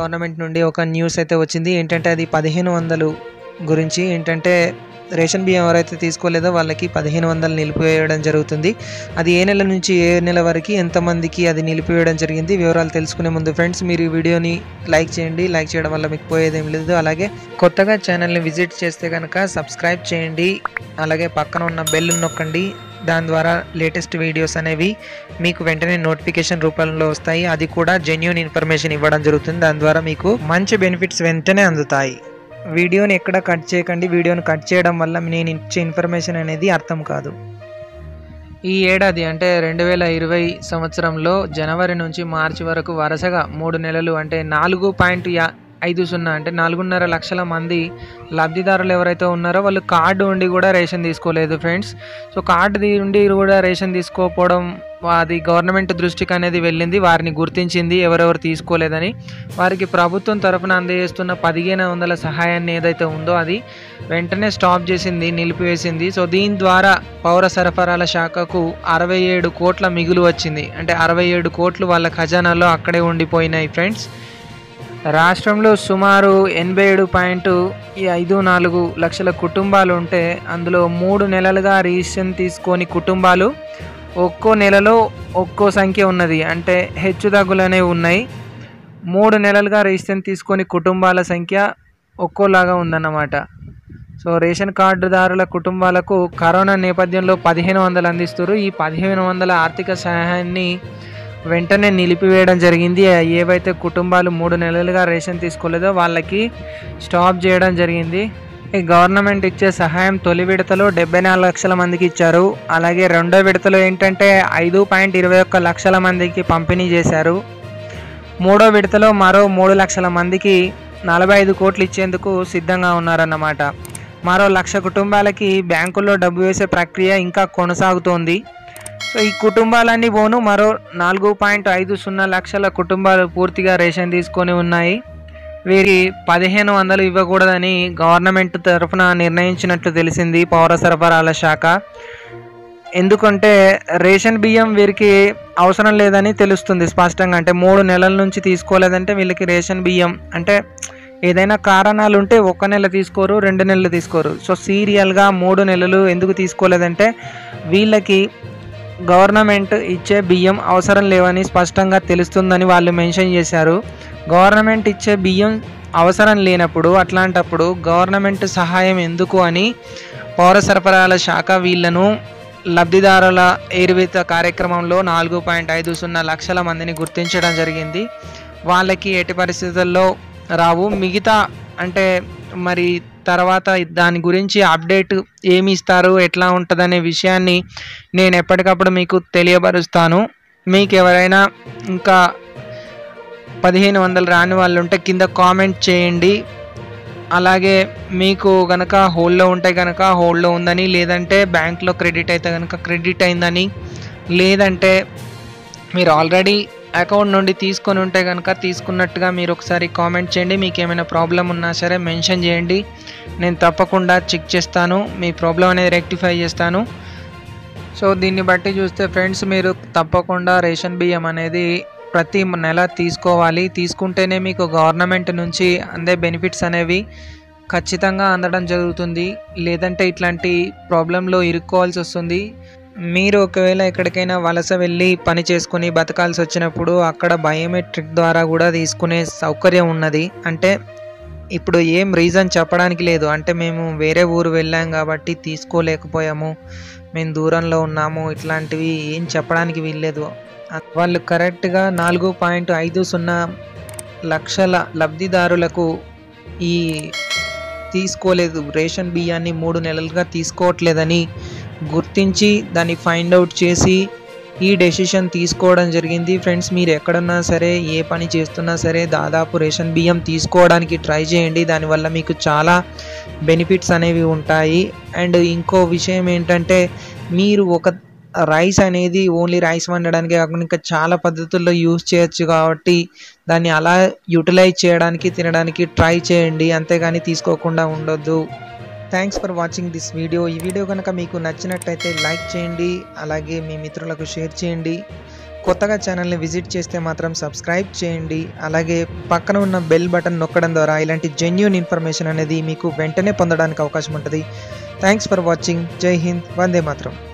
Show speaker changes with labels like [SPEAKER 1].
[SPEAKER 1] Government నుండి ఒక news అయితే వచ్చింది. ఏంటంటే అది 1500 గురించి. ఏంటంటే రేషన్ బియ్యం ఎవరైతే తీసుకోలేదో వాళ్ళకి 1500 నిలిపివేయడం జరుగుతుంది. అది ఏ నెల నుంచి ఏ నెల వరకు ఎంతమందికి అది నిలిపివేయడం జరిగింది వివరాలు తెలుసుకునే ముందు ఫ్రెండ్స్ మీరు ఈ వీడియోని లైక్ చేయండి. లైక్ చేయడం వల్ల మీకు పోయేదేం లేదు. అలాగే కొత్తగా ఛానల్ని విజిట్ చేస్తే కనుక సబ్స్క్రైబ్ చేయండి. అలాగే పక్కన ఉన్న బెల్ నొక్కండి. దాని ద్వారా లేటెస్ట్ వీడియోస్ అనేవి మీకు వెంటనే నోటిఫికేషన్ రూపంలో వస్తాయి. అది కూడా జెన్యూన్ ఇన్ఫర్మేషన్ ఇవ్వడం జరుగుతుంది. దాని ద్వారా మీకు మంచి బెనిఫిట్స్ వెంటనే అందుతాయి. వీడియోని ఎక్కడ కట్ చేయకండి. వీడియోని కట్ చేయడం వల్ల నేను ఇచ్చే ఇన్ఫర్మేషన్ అనేది అర్థం కాదు. ఈ ఏడాది అంటే 2020 సంవత్సరంలో జనవరి నుంచి మార్చి వరకు వరుసగా 3 నెలలు అంటే 4.50 అంటే 4.5 లక్షల మంది లబ్ధిదారులు ఎవరైతే ఉన్నారో వాళ్ళు కార్డు ఉండి కూడా రేషన్ తీసుకోలేదు ఫ్రెండ్స్. సో కార్డు ఉండి కూడా రేషన్ తీసుకోకపోవడం అది గవర్నమెంట్ దృష్టికి అనేది వెళ్ళింది. వారిని గుర్తించింది ఎవరెవరు తీసుకోలేదని. వారికి ప్రభుత్వం తరఫున అందజేస్తున్న 1500 సహాయాన్ని ఏదైతే ఉందో అది వెంటనే స్టాప్ చేసింది, నిలిపివేసింది. సో దీని ద్వారా పౌర సరఫరాల శాఖకు 67 కోట్ల మిగులు వచ్చింది. అంటే 67 కోట్లు వాళ్ళ ఖజానాలో అక్కడే ఉండిపోయినాయి ఫ్రెండ్స్. రాష్ట్రంలో సుమారు 87.54 లక్షల కుటుంబాలు ఉంటే అందులో 3 నెలలుగా రేషన్ తీసుకొని కుటుంబాలు ఒక్కో నెలలో ఒక్కో సంఖ్య ఉన్నది. అంటే హెచ్చు తగ్గులనే ఉన్నాయి. 3 నెలలుగా రేషన్ తీసుకొని కుటుంబాల సంఖ్య ఒక్కోలాగా ఉందన్నమాట. సో రేషన్ కార్డుదారుల కుటుంబాలకు కరోనా నేపథ్యంలో 1500 అందిస్తారు. ఈ 1500 ఆర్థిక సహాయాన్ని వెంటనే నిలిపివేయడం జరిగింది. ఏవైతే కుటుంబాలు 3 నెలలుగా రేషన్ తీసుకోలేదో వాళ్ళకి స్టాప్ చేయడం జరిగింది. ఈ గవర్నమెంట్ ఇచ్చే సహాయం తొలి విడతలో 74 లక్షల మందికి ఇచ్చారు. అలాగే రెండో విడతలో ఏంటంటే 5.21 లక్షల మందికి పంపిణీ చేశారు. మూడో విడతలో మరో 3 లక్షల మందికి 45 కోట్లు ఇచ్చేందుకు సిద్ధంగా ఉన్నారన్నమాట. మరో 1,00,000 కుటుంబాలకి బ్యాంకుల్లో డబ్బు వేసే ప్రక్రియ ఇంకా కొనసాగుతోంది. సో ఈ కుటుంబాలన్నీ పోను మరో 4.50 లక్షల కుటుంబాలు పూర్తిగా రేషన్ తీసుకొని ఉన్నాయి. వీరి 1500 ఇవ్వకూడదని గవర్నమెంట్ తరఫున నిర్ణయించినట్లు తెలిసింది పౌర సరఫరాల శాఖ. ఎందుకంటే రేషన్ బియ్యం వీరికి అవసరం లేదని తెలుస్తుంది స్పష్టంగా. అంటే 3 నెలల నుంచి తీసుకోలేదంటే వీళ్ళకి రేషన్ బియ్యం అంటే ఏదైనా కారణాలు ఉంటే 1 నెల తీసుకోరు, 2 నెలలు తీసుకోరు. సో సీరియల్గా 3 నెలలు ఎందుకు తీసుకోలేదంటే వీళ్ళకి గవర్నమెంట్ ఇచ్చే బియ్యం అవసరం లేవని స్పష్టంగా తెలుస్తుందని వాళ్ళు మెన్షన్ చేశారు. గవర్నమెంట్ ఇచ్చే బియ్యం అవసరం లేనప్పుడు అట్లాంటప్పుడు గవర్నమెంట్ సహాయం ఎందుకు అని పౌర సరఫరాల శాఖ వీళ్లను లబ్ధిదారుల ఏరివేత కార్యక్రమంలో 4.50 లక్షల మందిని గుర్తించడం జరిగింది. వాళ్ళకి ఎట్టి పరిస్థితుల్లో రావు. మిగతా అంటే మరి తర్వాత దాని గురించి అప్డేట్ ఏమి ఇస్తారు, ఎట్లా ఉంటుందనే విషయాన్ని నేను ఎప్పటికప్పుడు మీకు తెలియపరుస్తాను. మీకు ఎవరైనా ఇంకా 1500 రాని వాళ్ళు ఉంటే కింద కామెంట్ చేయండి. అలాగే మీకు కనుక హోల్డ్లో ఉంటే కనుక హోల్డ్లో ఉందని, లేదంటే బ్యాంక్లో క్రెడిట్ అయితే కనుక క్రెడిట్ అయిందని, లేదంటే మీరు ఆల్రెడీ అకౌంట్ నుండి తీసుకొని ఉంటే కనుక తీసుకున్నట్టుగా మీరు ఒకసారి కామెంట్ చేయండి. మీకు ఏమైనా ప్రాబ్లం ఉన్నా సరే మెన్షన్ చేయండి. నేను తప్పకుండా చెక్ చేస్తాను, మీ ప్రాబ్లం అనేది రెక్టిఫై చేస్తాను. సో దీన్ని బట్టి చూస్తే ఫ్రెండ్స్ మీరు తప్పకుండా రేషన్ బియ్యం అనేది ప్రతి నెల తీసుకోవాలి. తీసుకుంటేనే మీకు గవర్నమెంట్ నుంచి అందే బెనిఫిట్స్ అనేవి ఖచ్చితంగా అందడం జరుగుతుంది. లేదంటే ఇట్లాంటి ప్రాబ్లంలో ఇరుక్కోవాల్సి వస్తుంది. మీరు ఒకవేళ ఎక్కడికైనా వలస వెళ్ళి పని చేసుకుని బతకాల్సి వచ్చినప్పుడు అక్కడ బయోమెట్రిక్ ద్వారా కూడా తీసుకునే సౌకర్యం ఉన్నది. అంటే ఇప్పుడు ఏం రీజన్ చెప్పడానికి లేదు. అంటే మేము వేరే ఊరు వెళ్ళాం కాబట్టి తీసుకోలేకపోయాము, మేము దూరంలో ఉన్నాము, ఇట్లాంటివి ఏం చెప్పడానికి వీల్లేదు. వాళ్ళు కరెక్ట్గా 4.50 లక్షల లబ్ధిదారులకు ఈ తీసుకోలేదు రేషన్ బియ్యాన్ని 3 నెలలుగా తీసుకోవట్లేదని గుర్తించి దాన్ని ఫైండ్ అవుట్ చేసి ఈ డెసిషన్ తీసుకోవడం జరిగింది. ఫ్రెండ్స్ మీరు ఎక్కడున్నా సరే ఏ పని చేస్తున్నా సరే దాదాపు రేషన్ బియ్యం తీసుకోవడానికి ట్రై చేయండి. దానివల్ల మీకు చాలా బెనిఫిట్స్ అనేవి ఉంటాయి. అండ్ ఇంకో విషయం ఏంటంటే మీరు ఒక రైస్ అనేది ఓన్లీ రైస్ వండడానికి కాకుండా ఇంకా చాలా పద్ధతుల్లో యూజ్ చేయొచ్చు కాబట్టి దాన్ని అలా యూటిలైజ్ చేయడానికి తినడానికి ట్రై చేయండి. అంతేగాని తీసుకోకుండా ఉండొద్దు. Thanks for watching this video. ఈ వీడియో కనుక మీకు నచ్చినట్టయితే లైక్ చేయండి, అలాగే మీ మిత్రులకు షేర్ చేయండి. కొత్తగా ఛానల్ని విజిట్ చేస్తే మాత్రం సబ్స్క్రైబ్ చేయండి. అలాగే పక్కన ఉన్న బెల్ బటన్ నొక్కడం ద్వారా ఇలాంటి జెన్యూన్ ఇన్ఫర్మేషన్ అనేది మీకు వెంటనే పొందడానికి అవకాశం ఉంటుంది. Thanks for watching. జై హింద్. వందే మాతరం.